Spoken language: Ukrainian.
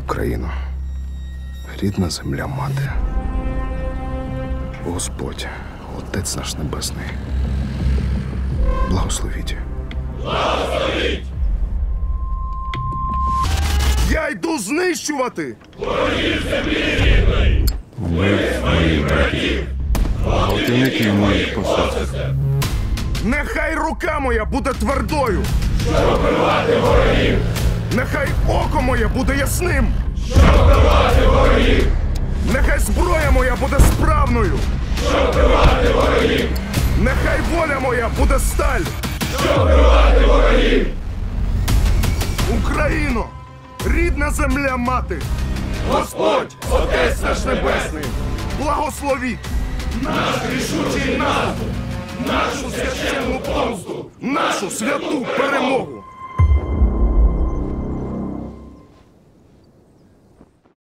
Україно, рідна земля мати, Господь, Отець наш Небесний, благословіть. Благословіть! Я йду знищувати! Ворогів землі рідної! Вбивць моїх братів! Гвалтівників моїх посад. Нехай рука моя буде твердою! Щоб вбивати ворогів! Нехай око моє буде ясним! Щоб вбивати ворогів! Нехай зброя моя буде справною! Щоб вбивати ворогів! Нехай воля моя буде сталь! Щоб вбивати ворогів! Україно! Рідна земля мати! Господь, Отець наш Небесний! Благословіть! Наш рішучий наступ! Нашу священну помсту! Нашу святу перемогу!